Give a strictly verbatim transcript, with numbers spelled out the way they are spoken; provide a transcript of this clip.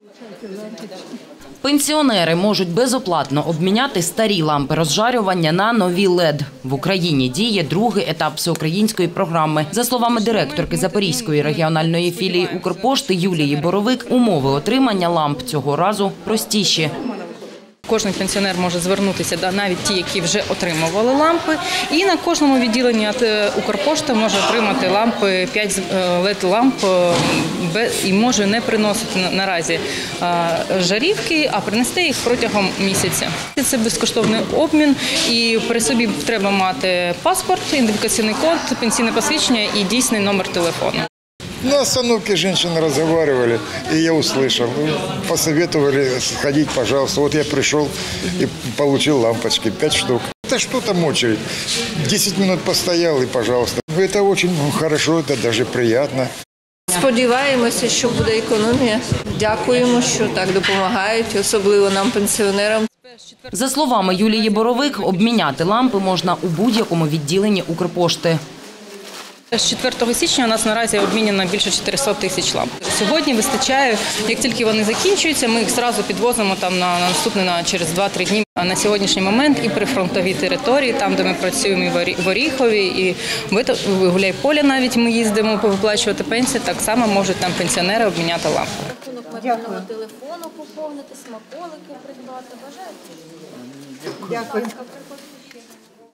Пенсіонери можуть безоплатно обміняти старі лампи розжарювання на нові лед. В Україні діє другий етап всеукраїнської програми. За словами директорки Запорізької регіональної філії Укрпошти Юлії Боровик, умови отримання ламп цього разу простіші. Кожен пенсіонер може звернутися, навіть ті, які вже отримували лампи, і на кожному відділенні Укрпошта може отримати лампи, п'ять лед-ламп і може не приносити наразі жарівки, а принести їх протягом місяця. Це безкоштовний обмін, і при собі треба мати паспорт, ідентифікаційний код, пенсійне посвідчення і дійсний номер телефону. На остановке женщины разговаривали, и я услышал. Посоветовали сходить, пожалуйста. Вот я пришел и получил лампочки, пять штук. Это что там очередь? десять минут постоял и пожалуйста. Это очень хорошо, это даже приятно. Сподіваємося, що буде економія. Дякуємо, що так допомагають, особливо нам, пенсіонерам. За словами Юлії Боровик, обміняти лампи можна у будь-якому відділенні Укрпошти. З четвертого січня у нас наразі обміняно більше чотирьохсот тисяч ламп. Сьогодні вистачає, як тільки вони закінчуються, ми їх одразу підвозимо там на наступне на через два-три дні. А на сьогоднішній момент і при фронтовій території, там, де ми працюємо, і в Оріхові, і в Гуляйполі навіть ми їздимо виплачувати пенсії, так само можуть там пенсіонери обміняти лампи. Рахунок мобільного телефону поповнити, смаколики придбати. Бажаєте? Дякую.